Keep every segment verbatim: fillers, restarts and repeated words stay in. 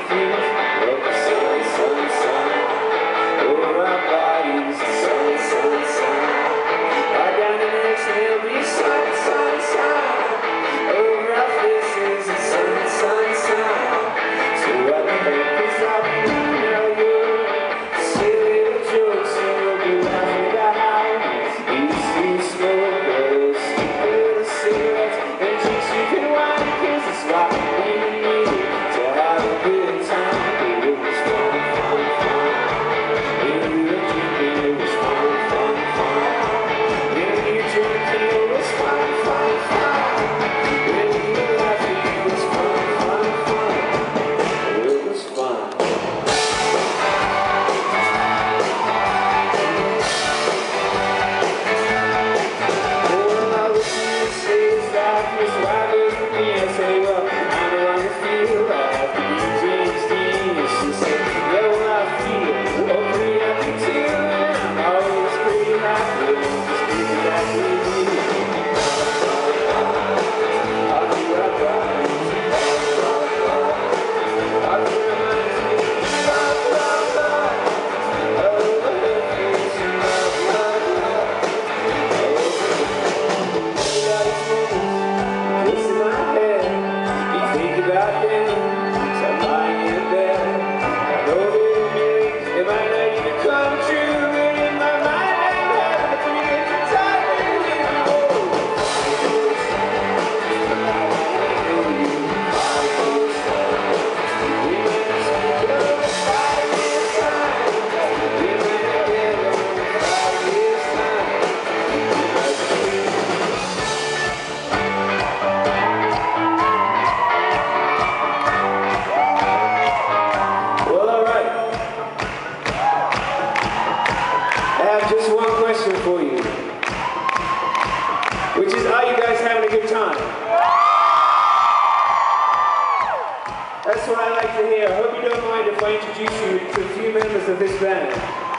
That's what I like to hear. I hope you don't mind if I introduce you to a few members of this band.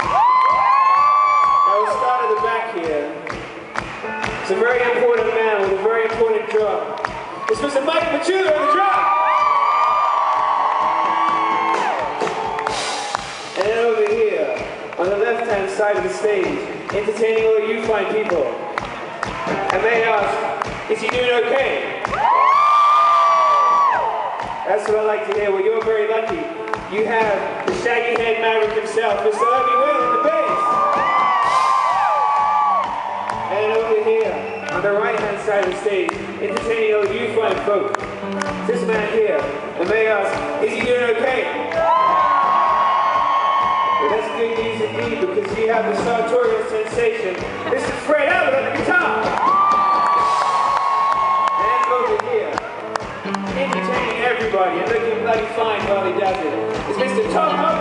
I will start at the back here. It's a very important man with a very important drum. It's Mister Mike Machuda on the drum! And then over here, on the left-hand side of the stage, entertaining all you fine people. And they ask, is he doing okay? That's what I like to hear. Well, you're very lucky. You have the shaggy-haired maverick himself, Mister Obi Will on the bass. And over here, on the right-hand side of the stage, entertaining all you fine folk. This man here, and they ask, is he doing okay? Well, that's good news indeed, because you have the sartorial sensation, Mister Fred Abbott on the guitar. And over here, entertaining everybody and looking bloody fine while he does it, it's Mister Tom Hubbard.